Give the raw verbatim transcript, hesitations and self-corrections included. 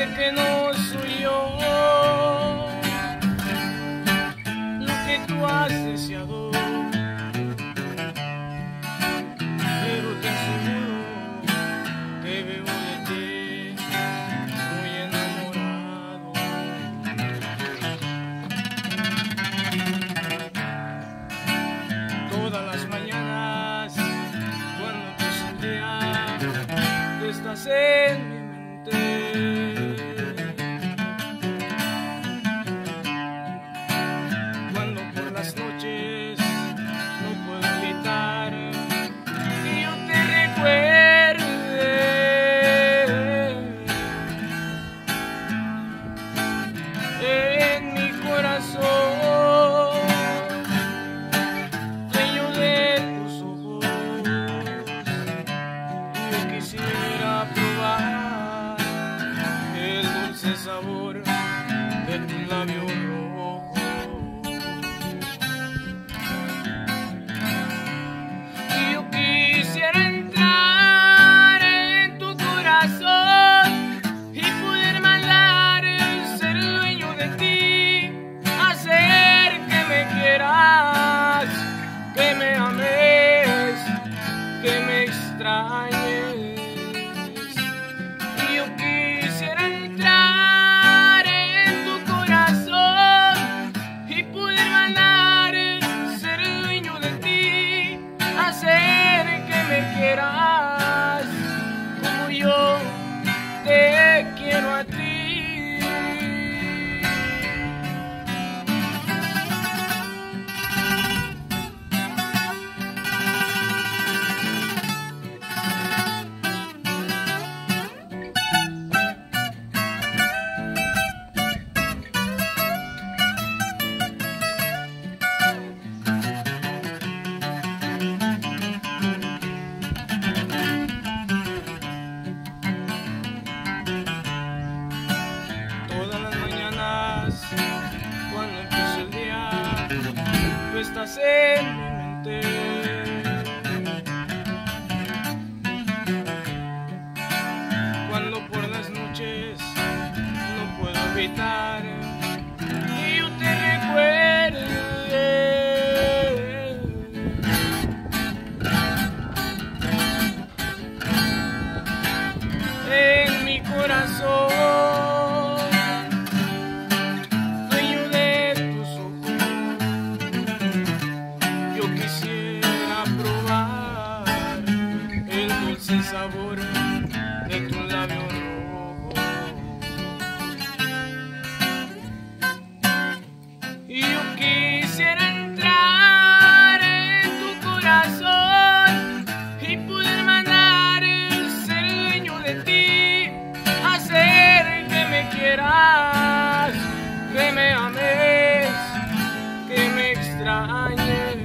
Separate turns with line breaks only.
sé que no soy yo lo que tú has deseado, pero te aseguro que veo de ti muy enamorado. Todas las mañanas cuando empieza el día, tú estás en mi mente. Cuando por las noches no puedo evitar que yo te recuerde, en mi corazón, dueño de tus ojos, yo quisiera probar el dulce sabor de tu labio rojo. Yo quisiera entrar en tu corazón y poder mandar ser dueño de ti, hacer que me quieras, que me ames, que me extrañes. Yo quisiera entrar en tu corazón y poder mandar ser dueño de ti, hacer que me quieras como yo te quiero a ti. Cuando empieza el día, tú estás en mi mente. Cuando por las noches no puedo evitar que yo te recuerde, en mi corazón, el sabor de tu labio rojo. Y yo quisiera entrar en tu corazón y poder mandar ser dueño de ti, hacer que me quieras, que me ames, que me extrañes.